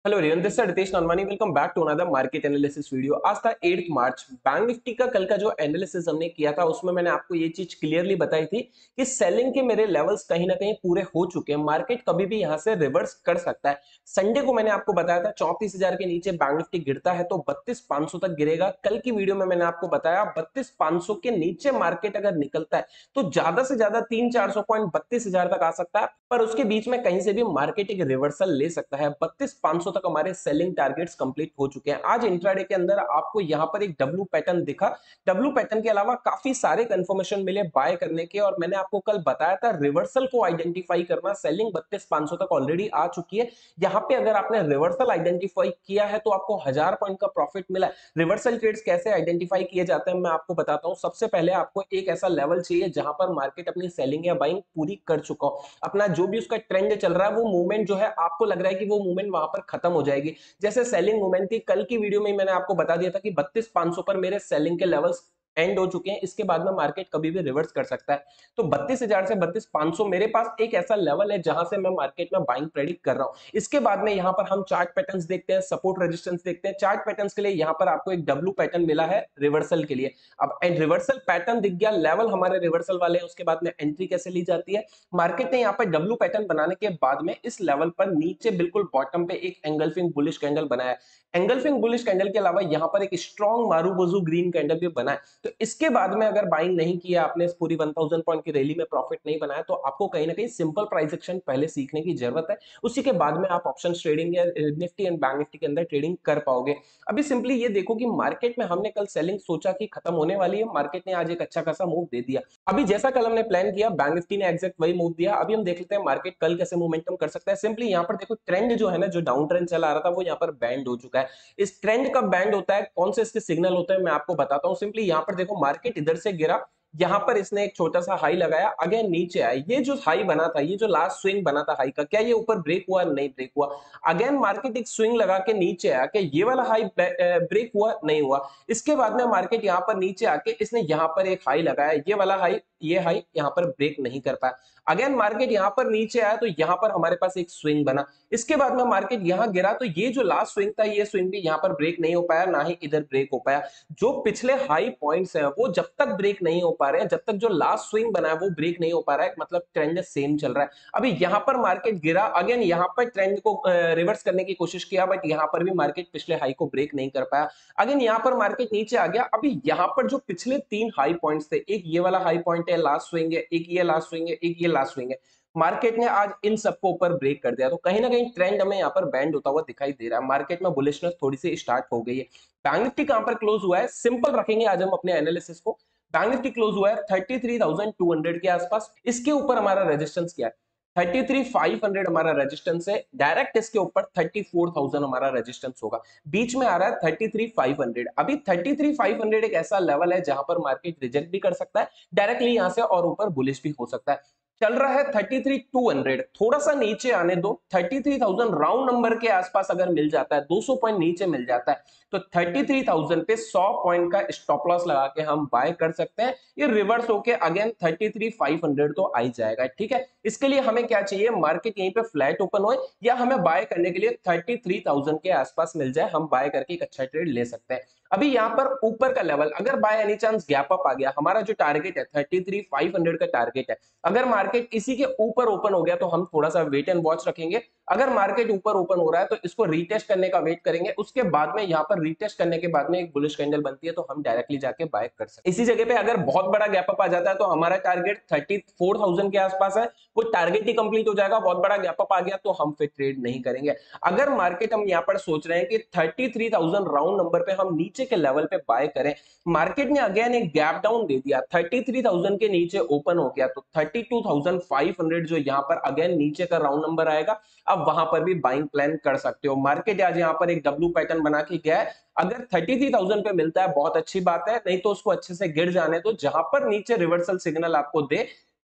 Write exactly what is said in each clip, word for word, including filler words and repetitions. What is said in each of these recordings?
Hello everyone, this is Ritesh Narwani. Welcome back to another market analysis video. आज था eight मार्च। Bank Nifty का कल का जो एनालिसिस हमने किया था उसमें मैंने आपको ये चीज क्लियरली बताई थी कि सेलिंग के मेरे लेवल्स कहीं ना कहीं पूरे हो चुके हैं। मार्केट कभी भी यहां से रिवर्स कर सकता है। संडे को मैंने आपको बताया था चौंतीस हजार के नीचे बैंक निफ्टी गिरता है तो बत्तीस पांच सौ तक गिरेगा। कल की वीडियो में मैंने आपको बताया बत्तीस पांच सौ के नीचे मार्केट अगर निकलता है तो ज्यादा से ज्यादा तीन चार सौ पॉइंट बत्तीस हजार तक आ सकता है, पर उसके बीच में कहीं से भी मार्केट एक रिवर्सल ले सकता है। बत्तीस पांच सौ तक हमारे सेलिंग टारगेट्स कंप्लीट हो चुके हैं। आज इंट्राडे के अंदर आपको यहां पर एक डब्ल्यू पैटर्न दिखा। डब्ल्यू पैटर्न के अलावा काफी सारे कंफर्मेशन मिले बाय करने के, और मैंने आपको कल बताया था रिवर्सल को आइडेंटिफाई करना। सेलिंग बत्तीस पांच सौ तक ऑलरेडी आ चुकी है। यहां पे अगर आपने रिवर्सल आइडेंटिफाई किया है तो आपको हजार पॉइंट का प्रॉफिट मिला है। रिवर्सल ट्रेड्स कैसे आइडेंटिफाई किए जाते हैं मैं आपको बताता हूं। सबसे पहले आपको एक ऐसा लेवल चाहिए जहां पर मार्केट अपनी सेलिंग या बाइंग पूरी कर चुका हो। अपना जो भी उसका ट्रेंड चल रहा है वो मूवमेंट जो है आपको लग रहा है कि वो मूवमेंट वहां पर खत्म हो जाएगी। जैसे सेलिंग मूवमेंट थी, कल की वीडियो में मैंने आपको बता दिया था कि बत्तीस पांच सौ पर मेरे सेलिंग के लेवल्स एंड हो चुके हैं। इसके बाद में मार्केट कभी भी रिवर्स कर सकता है। तो बत्तीस हजार से बत्तीस पांच सौ मेरे पास एक ऐसा लेवल है जहां से मैं मार्केट में बाइंग प्रेडिक्ट कर रहा हूं। इसके बाद में यहां पर हम चार्ट पैटर्न्स देखते हैं, सपोर्ट रेजिस्टेंस देखते हैं। चार्ट पैटर्न्स के लिए यहां पर आपको एक डब्ल्यू पैटर्न मिला है रिवर्सल के लिए। अब रिवर्सल पैटर्न दिख गया, लेवल हमारे रिवर्सल वाले हैं, उसके बाद में एंट्री कैसे ली जाती है। मार्केट ने यहाँ पर डब्ल्यू पैटर्न बनाने के बाद में इस लेवल पर नीचे बिल्कुल बॉटम पे एक एंगल्फिंग बुलिश कैंडल बनाया। एंगल्फिंग बुलिश कैंडल के अलावा यहाँ पर एक स्ट्रॉन्ग मारूबोजू ग्रीन कैंडल भी बना है। तो इसके बाद में अगर बाइंग नहीं किया आपने, इस पूरी वन थाउज़ेंड पॉइंट की रैली में प्रॉफिट नहीं बनाया, तो आपको कहीं ना कहीं सिंपल प्राइस एक्शन पहले सीखने की जरूरत है। उसी के बाद में आप ऑप्शन ट्रेडिंग या निफ्टी एंड बैंक निफ्टी के अंदर ट्रेडिंग कर पाओगे। अभी सिंपली ये देखो कि मार्केट में हमने कल सेलिंग सोचा कि खत्म होने वाली है, मार्केट ने आज एक अच्छा खासा मूव दे दिया। अभी जैसा कल हमने प्लान किया बैंक निफ्टी ने एग्जैक्ट वही मूव दिया। अभी हम देख लेते हैं मार्केट कल कैसे मोमेंटम कर सकता है। सिंपली यहाँ पर देखो ट्रेंड जो है ना, जो डाउन ट्रेंड चला आ रहा था वो यहाँ पर बैंड हो चुका है। इस ट्रेंड कब बैंड होता है, कौन से इसके सिग्नल होते हैं मैं आपको बताता हूँ। सिंपली यहाँ पर देखो मार्केट इधर से गिरा, यहां पर इसने एक छोटा सा हाई लगाया, अगेन नीचे आया। ये जो हाई बना था, ये जो लास्ट स्विंग बना था हाई का, क्या ये ऊपर ब्रेक हुआ? नहीं ब्रेक हुआ। अगेन मार्केट एक स्विंग लगा के नीचे आया, क्या ये वाला हाई ब्रेक हुआ? नहीं हुआ। इसके बाद में मार्केट यहां पर नीचे आके इसने यहां पर एक हाई लगाया, ये वाला हाई, ये हाई यहां पर ब्रेक नहीं कर पाया। अगेन मार्केट यहां पर नीचे आया तो यहां पर हमारे पास एक स्विंग बना। इसके बाद में मार्केट यहां गिरा तो ये जो लास्ट स्विंग था, ये स्विंग भी यहां पर ब्रेक नहीं हो पाया, ना ही इधर ब्रेक हो पाया। जो पिछले हाई पॉइंट्स हैं वो जब तक ब्रेक नहीं हो पा रहे हैं, जब तक जो लास्ट स्विंग बना है वो ब्रेक नहीं हो पा रहा है, मतलब ट्रेंड सेम चल रहा है। अभी यहां पर मार्केट गिरा, अगेन यहां पर ट्रेंड को रिवर्स करने की कोशिश किया, बट यहां पर भी मार्केट पिछले हाई को ब्रेक नहीं कर पाया। अगेन यहां पर मार्केट नीचे आ गया। अभी यहां पर जो पिछले तीन हाई पॉइंट्स थे, एक ये वाला हाई पॉइंट है लास्ट स्विंग है, एक ये लास्ट स्विंग है, एक ये लास्ट स्विंग है, मार्केट ने आज इन सबको ऊपर ब्रेक कर दिया। तो कहीं ना कहीं ट्रेंड हमें यहाँ पर बैंड होता हुआ दिखाई दे रहा है। मार्केट में बुलिशनेस थोड़ी सी स्टार्ट हो गई है। बैंक निफ्टी कहां पर क्लोज हुआ है, सिंपल रखेंगे आज हम अपने एनालिसिस को। बैंक निफ्टी क्लोज हुआ है thirty three thousand two hundred के आसपास। इसके ऊपर हमारा रेजिस्टेंस क्या है? थर्टी थ्री फाइव हंड्रेड हमारा रेजिस्टेंस है। डायरेक्ट इसके ऊपर थर्टी फोर थाउजेंड हमारा रेजिस्टेंस होगा। बीच में आ रहा है थर्टी थ्री फाइव हंड्रेड। अभी थर्टी थ्री फाइव हंड्रेड एक ऐसा लेवल है जहां पर मार्केट रिजेक्ट भी कर सकता है डायरेक्टली यहां से, और ऊपर बुलिश भी हो सकता है। चल रहा है थर्टी थ्री टू हंड्रेड, थोड़ा सा नीचे आने दो। Thirty three thousand round number के आसपास अगर मिल जाता है, दो सौ पॉइंट नीचे मिल जाता है, तो थर्टी थ्री थाउजेंड पे सौ पॉइंट का स्टॉप लॉस लगा के हम बाय कर सकते हैं। ये रिवर्स होके again thirty three five hundred तो आ ही जाएगा। ठीक है, इसके लिए हमें क्या चाहिए, मार्केट यहीं पे फ्लैट ओपन हो या हमें बाय करने के लिए थर्टी थ्री थाउजेंड के आसपास मिल जाए, हम बाय करके एक अच्छा ट्रेड ले सकते हैं। अभी यहां पर ऊपर का लेवल अगर by any chance gap up आ गया, हमारा जो टारगेट है थर्टी थ्री फाइव हंड्रेड का टारगेट है, अगर मार्केट इसी के ऊपर ओपन हो गया तो हम थोड़ा सा वेट एंड वॉच रखेंगे। अगर मार्केट ऊपर ओपन हो रहा है तो इसको रीटेस्ट करने का वेट करेंगे। उसके बाद में यहाँ पर रीटेस्ट करने के बाद में एक बुलिश कैंडल बनती है तो हम डायरेक्टली जाके बाय कर सकते हैं। इसी जगह पे अगर बहुत बड़ा गैप अप आ जाता है तो हमारा टारगेट थर्टी फोर थाउजेंड के आसपास है, वो टारगेट ही कंप्लीट हो जाएगा। बहुत बड़ा गैप अप आ गया तो हम फिर ट्रेड नहीं करेंगे। अगर मार्केट हम यहाँ पर सोच रहे हैं कि thirty three thousand round number पे हम नीचे के लेवल पे बाय करें, मार्केट ने अगेन एक गैप डाउन दे दिया, थर्टी थ्री थाउजेंड के नीचे ओपन हो गया, तो thirty two thousand five hundred जो यहाँ पर अगेन नीचे का राउंड नंबर आएगा, अब वहां पर भी बाइंग प्लान कर सकते हो। मार्केट आज यहाँ पर एक डब्ल्यू पैटर्न बना के गया है। अगर थर्टी थ्री थाउजेंड पे मिलता है बहुत अच्छी बात है, नहीं तो उसको अच्छे से गिर जाने दो। जहां पर नीचे रिवर्सल सिग्नल आपको दे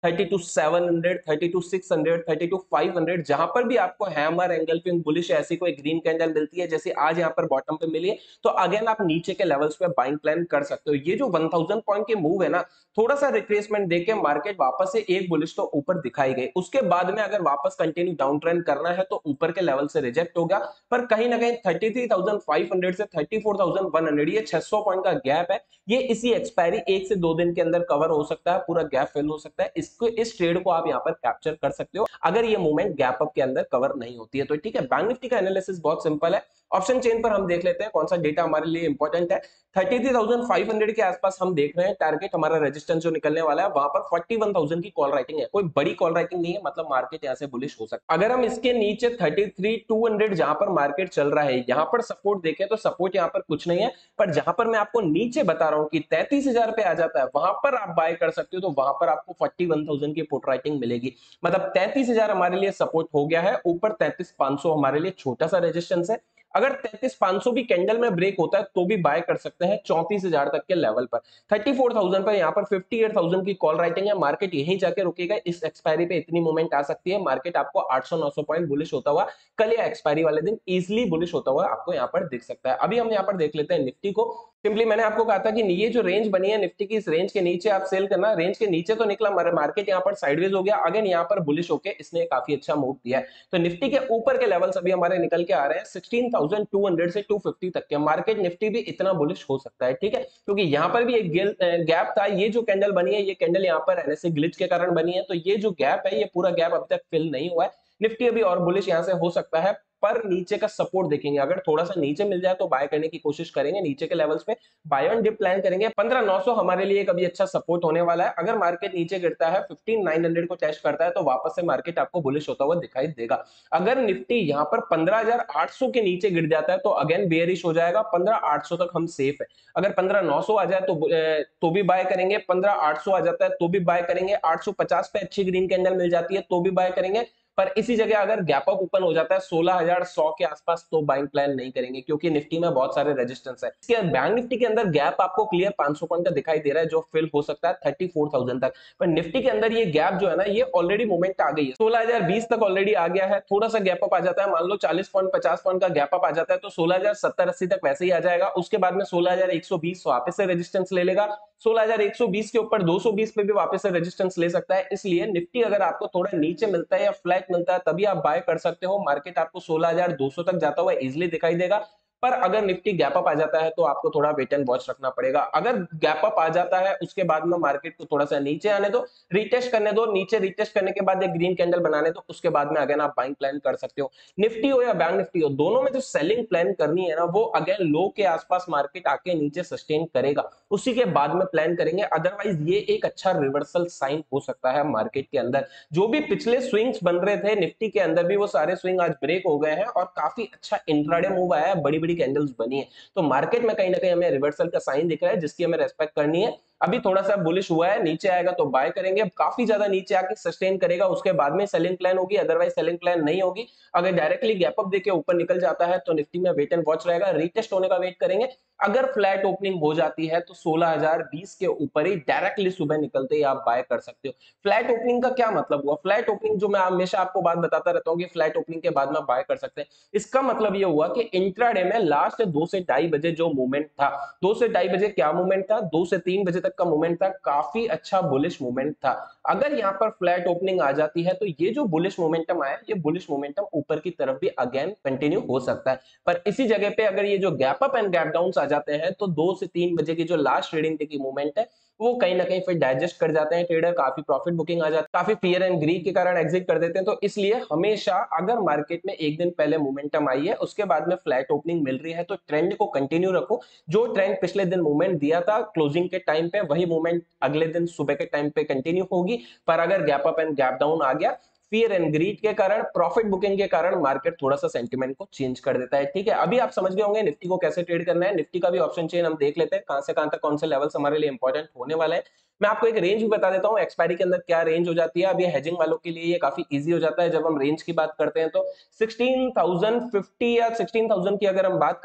thirty two seven hundred, thirty two six hundred, thirty two five hundred, जहां पर भी आपको हैमर एंगल्फिंग बुलिश ऐसी कोई ग्रीन कैंडल मिलती है जैसे आज यहाँ पर बॉटम पे मिली है, तो अगेन आप नीचे के लेवल्स पे बाइंग प्लान कर सकते हो। ये जो वन थाउजेंड पॉइंट के मूव है ना, थोड़ा सा रिट्रेसमेंट देके मार्केट वापस से एक बुलिश तो ऊपर दिखाई गई, उसके बाद में अगर वापस कंटिन्यू डाउन ट्रेंड करना है तो ऊपर के लेवल से रिजेक्ट हो गया, पर कहीं ना कहीं thirty three thousand five hundred से thirty four thousand one hundred, ये छह सौ पॉइंट का गैप है, ये इसी एक्सपायरी एक से दो दिन के अंदर कवर हो सकता है, पूरा गैप फिल हो सकता है। इसको इस ट्रेड को आप यहाँ पर कैप्चर कर सकते हो अगर ये मूवमेंट गैप अप के अंदर कवर नहीं होती है तो। ठीक है, बैंक निफ्टी का एनालिसिस बहुत सिंपल है। ऑप्शन चेन पर हम देख लेते हैं कौन सा डेटा हमारे लिए इंपॉर्टेंट है। Thirty three thousand five hundred के आसपास हम देख रहे हैं टारगेट हमारा रेजिस्टेंस जो निकलने वाला है, वहां पर फोर्टी वन थाउजेंड की कॉल राइटिंग है, कोई बड़ी कॉल राइटिंग नहीं है, मतलब मार्केट यहां से बुलिश हो सकता है। अगर हम इसके नीचे थर्टी थ्री टू हंड्रेड जहां पर मार्केट चल रहा है, यहां पर सपोर्ट देखें तो सपोर्ट यहां पर कुछ नहीं है, पर जहां पर मैं आपको नीचे बता रहा हूं कि तैंतीस हजार पे आ जाता है, वहां पर आप बाय कर सकते हो, तो वहां पर आपको फोर्टी वन थाउजेंड की पुट राइटिंग मिलेगी। मतलब तैंतीस हजार हमारे लिए सपोर्ट हो गया है, ऊपर तैंतीस पांच सौ हमारे लिए छोटा सा रेजिस्टेंस है। अगर तैंतीस पांच सौ भी कैंडल में ब्रेक होता है तो भी बाय कर सकते हैं चौंतीस हजार तक के लेवल पर। थर्टी फोर थाउजेंड पर यहाँ पर फिफ्टी एट थाउजेंड की कॉल राइटिंग है, मार्केट यहीं जाके रुकेगा, इस एक्सपायरी पे इतनी मूवमेंट आ सकती है, मार्केट आपको आठ सौ नौ सौ पॉइंट बुलिश होता हुआ कल या एक्सपायरी वाले दिन इजिली बुलिश होता हुआ आपको यहाँ पर दिख सकता है। अभी हम यहाँ पर देख लेते हैं निफ्टी को। सिंपली मैंने आपको कहा था कि ये जो रेंज बनी है निफ्टी की, इस रेंज के नीचे आप सेल करना, रेंज के नीचे तो निकला मार्केट यहाँ पर साइडवेज हो गया, अगेन यहाँ पर बुलिश होके इसने काफी अच्छा मूव दिया है। तो निफ्टी के ऊपर के लेवल्स अभी हमारे निकल के आ रहे हैं सिक्सटीन थाउजेंड टू हंड्रेड से टू फिफ्टी तक के, मार्केट निफ्टी भी इतना बुलिश हो सकता है। ठीक है, क्योंकि यहाँ पर भी एक गैप था, ये जो कैंडल बनी है ये कैंडल यहाँ पर एनएसए ग्लिच के कारण बनी है, तो ये जो गैप है ये पूरा गैप अभी तक फिल नहीं हुआ है, निफ्टी अभी और बुलिश यहाँ से हो सकता है, पर नीचे का सपोर्ट देखेंगे, अगर थोड़ा सा नीचे मिल जाए तो बाय करने की कोशिश करेंगे, नीचे के लेवल्स पे बाय ऑन डिप प्लान करेंगे। पंद्रह नौ सौ हमारे लिए कभी अच्छा सपोर्ट होने वाला है, अगर मार्केट नीचे गिरता है फिफ्टीन नाइन हंड्रेड को टेस्ट करता है तो वापस से मार्केट आपको बुलिश होता हुआ दिखाई देगा। अगर निफ्टी यहाँ पर पंद्रह हजार आठ सौ के नीचे गिर जाता है तो अगेन बेयरिश हो जाएगा, पंद्रह आठ सौ तक हम सेफ है। अगर पंद्रह नौ सौ आ जाए तो तो भी बाय करेंगे, पंद्रह आठ सौ आ जाता है तो भी बाय करेंगे, आठ सौ पचास पे अच्छी ग्रीन कैंडल मिल जाती है तो भी बाय करेंगे, पर इसी जगह अगर गैप अप ओपन हो जाता है सोलह हजार सौ के आसपास तो बाइंग प्लान नहीं करेंगे, क्योंकि निफ्टी में बहुत सारे रेजिस्टेंस है। इसके बैंक निफ्टी के अंदर गैप आपको क्लियर पांच सौ पॉइंट का दिखाई दे रहा है जो फिल हो सकता है थर्टी फोर थाउजेंड तक, पर निफ्टी के अंदर ये गैप जो है ना ये ऑलरेडी मोमेंट आ गई है, सोलह हजार बीस तक ऑलरेडी आ गया है, थोड़ा सा गैप अप आ जाता है, मान लो चालीस पॉइंट पचास पॉइंट का गैप अप आ जाता है तो सोलह हजार सत्तर अस्सी तक वैसे ही आ जाएगा, उसके बाद में सोलह हजार एक सौ बीस वापस से रेजिस्टेंस ले लेगा, सोलह हजार एक सौ बीस के ऊपर दो सौ बीस पे भी वापस से रेजिस्टेंस ले सकता है। इसलिए निफ्टी अगर आपको थोड़ा नीचे मिलता है या फ्लैट मिलता है तभी आप बाय कर सकते हो, मार्केट आपको सोलह हजार दो सौ तक जाता हुआ इजीली दिखाई देगा, पर अगर निफ्टी गैप अप आ जाता है तो आपको थोड़ा वेट एंड वॉच रखना पड़ेगा। अगर गैप अप आ जाता है उसके बाद में मार्केट को थोड़ा सा नीचे आने दो, रीटेस्ट करने दो, नीचे रीटेस्ट करने के बाद एक ग्रीन कैंडल बनाने दो, उसके बाद में अगेन आप बाइंग प्लान कर सकते हो। निफ्टी हो या बैंक निफ्टी हो, दोनों में जो सेलिंग प्लान करनी है ना वो अगेन लो के आसपास मार्केट आके नीचे सस्टेन करेगा, उसी के बाद में प्लान करेंगे, अदरवाइज ये एक अच्छा रिवर्सल साइन हो सकता है मार्केट के अंदर। जो भी पिछले स्विंग्स बन रहे थे निफ्टी के अंदर भी वो सारे स्विंग आज ब्रेक हो गए हैं और काफी अच्छा इंट्राडे मूव आया है, बड़ी बड़ी कैंडल्स बनी है, तो मार्केट में कहीं ना कहीं हमें रिवर्सल का साइन दिख रहा है जिसकी हमें रेस्पेक्ट करनी है। अभी थोड़ा सा बुलिश हुआ है, नीचे आएगा तो बाय करेंगे, काफी ज्यादा नीचे आके सस्टेन करेगा उसके बाद में सेलिंग प्लान होगी, अदरवाइज सेलिंग प्लान नहीं होगी। अगर डायरेक्टली गैप अप देके ऊपर निकल जाता है तो निफ्टी में वेट एंड वॉच रहेगा, रीटेस्ट होने का वेट करेंगे, अगर फ्लैट ओपनिंग हो जाती है तो सोलह हजार बीस के ऊपर ही डायरेक्टली सुबह निकलते ही आप बाय कर सकते हो। फ्लैट ओपनिंग का क्या मतलब हुआ? फ्लैट ओपनिंग जो मैं हमेशा आपको बात बताता रहता हूँ कि फ्लैट ओपनिंग के बाद में बाय कर सकते हैं, इसका मतलब ये हुआ कि इंट्राडे में लास्ट दो से ढाई बजे जो मूवमेंट था, दो से ढाई बजे क्या मूवमेंट था, दो से तीन बजे तक का मूवमेंट था, काफी अच्छा बुलिश मूवमेंट था। अगर यहाँ पर फ्लैट ओपनिंग आ जाती है तो ये जो बुलिश मोमेंटम आया, ये बुलिश मोमेंटम ऊपर की तरफ भी अगेन कंटिन्यू हो सकता है, पर इसी जगह पे अगर ये जो gap up and gap down आ जाते हैं तो दो से तीन बजे की जो लास्ट ट्रेडिंग डे की मूवमेंट है वो कहीं ना कहीं फिर डाइजेस्ट कर जाते हैं ट्रेडर, काफी प्रॉफिट बुकिंग आ जाती है, काफी फियर एंड ग्रीड के कारण एग्जिट कर देते हैं। तो इसलिए हमेशा अगर मार्केट में एक दिन पहले मोमेंटम आई है उसके बाद में फ्लैट ओपनिंग मिल रही है तो ट्रेंड को कंटिन्यू रखो, जो ट्रेंड पिछले दिन मूवमेंट दिया था क्लोजिंग के टाइम पे वही मूवमेंट अगले दिन सुबह के टाइम पे कंटिन्यू होगी, पर अगर gap up and gap down आ गया फियर एंड ग्रीड के कारण, प्रॉफिट बुकिंग के कारण मार्केट थोड़ा सा सेंटीमेंट को चेंज कर देता है। ठीक है, अभी आप समझ गए होंगे निफ्टी को कैसे ट्रेड करना है। निफ्टी का भी ऑप्शन चेन हम देख लेते हैं कहां से कहां तक कौन से लेवल्स हमारे लिए इंपॉर्टेंट होने वाले हैं। मैं आपको एक रेंज भी बता देता हूं एक्सपायरी के अंदर क्या रेंज हो जाती है। अब ये हेजिंग वालों के लिए ये काफी इजी हो जाता है, जब हम रेंज की बात करते हैं तो सिक्सटीन थाउजेंड फिफ्टी या सिक्सटीन थाउजेंड की अगर हम बात करें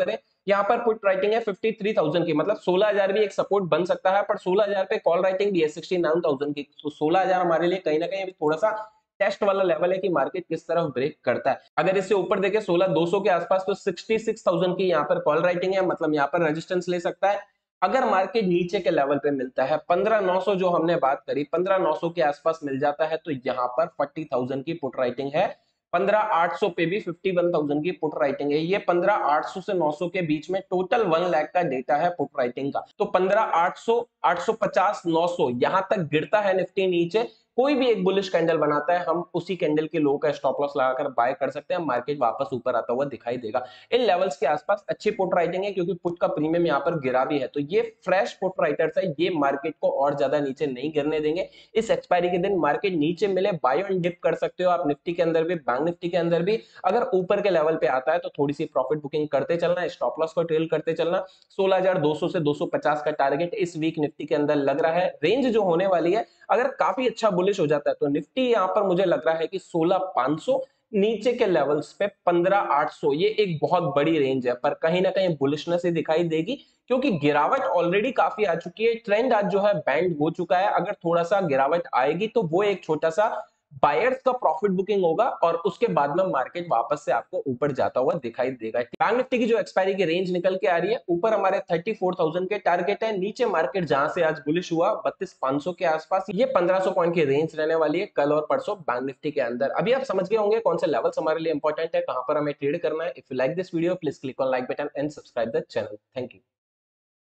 यहाँ पर पुट राइटिंग है फिफ्टी थ्री थाउजेंड की, मतलब सोलह हजार भी एक सपोर्ट बन सकता है, पर सोलह हजार पे कॉल राइटिंग भी है सिक्सटी नाइन थाउजेंड की, तो सोलह हजार हमारे लिए कहीं ना कहीं अभी थोड़ा सा टेस्ट वाला लेवल है कि मार्केट किस तरफ ब्रेक करता है। अगर इससे ऊपर देखें सोलह दो सौ के आसपास, तो सिक्सटी सिक्स थाउजेंड की यहाँ पर कॉल राइटिंग है, मतलब यहाँ पर रेजिस्टेंस ले सकता है। अगर मार्केट नीचे के लेवल पे मिलता है पंद्रह नौ सौ, जो हमने बात करी पंद्रह नौ सौ के आसपास मिल जाता है, तो यहाँ पर फोर्टी थाउजेंड की पुट राइटिंग है। पंद्रह आठ सौ पे भी फिफ्टी वन थाउजेंड की पुट राइटिंग है। ये पंद्रह आठ सौ से नौ सौ के बीच में टोटल वन लाख का डेटा है पुट राइटिंग का। तो पंद्रह आठ सौ, आठ सौ पचास, नौ सौ यहां तक गिरता है निफ्टी नीचे, कोई भी एक बुलिश कैंडल बनाता है, हम उसी कैंडल के लो का स्टॉप लॉस लगाकर बाय कर सकते हैं, मार्केट वापस ऊपर आता हुआ दिखाई देगा। इन लेवल्स के आसपास अच्छी पुट राइटिंग है, क्योंकि पुट का प्रीमियम यहाँ पर गिरा भी है, तो ये फ्रेश पुट राइटर्स है, ये मार्केट को और ज्यादा नीचे नहीं गिरने देंगे। इस एक्सपायरी के दिन मार्केट नीचे मिले बाय एंड डिप कर सकते हो आप, निफ्टी के अंदर भी, बैंक निफ्टी के अंदर भी। अगर ऊपर के लेवल पे आता है तो थोड़ी सी प्रॉफिट बुकिंग करते चलना, स्टॉप लॉस को ट्रेल करते चलना। सोलह हजार दो सौ से दो सौ पचास का टारगेट इस वीक निफ्टी के अंदर लग रहा है। रेंज जो होने वाली है, अगर काफी अच्छा बुलिश हो जाता है तो निफ्टी यहां पर मुझे लग रहा है कि सोलह पांच सौ, नीचे के लेवल्स पे पंद्रह आठ सौ, ये एक बहुत बड़ी रेंज है, पर कहीं ना कहीं बुलिशनेस ही दिखाई देगी, क्योंकि गिरावट ऑलरेडी काफी आ चुकी है, ट्रेंड आज जो है बैंड हो चुका है। अगर थोड़ा सा गिरावट आएगी तो वो एक छोटा सा बायर्स का प्रॉफिट बुकिंग होगा, और उसके बाद में मार्केट वापस से आपको ऊपर जाता हुआ दिखाई देगा। बैंक निफ्टी की जो एक्सपायरी की रेंज निकल के आ रही है, ऊपर हमारे चौंतीस हज़ार के टारगेट है, नीचे मार्केट जहां से आज बुलिश हुआ बत्तीस पाँच सौ के आसपास, ये पंद्रह सौ पॉइंट की रेंज रहने वाली है कल और परसों बैंक निफ्टी के अंदर। अभी आप समझ गए होंगे कौन से लेवल्स हमारे लिए इंपॉर्टेंट है, कहां पर हमें ट्रेड करना है। If you like this video please click on like button and subscribe the channel. Thank you.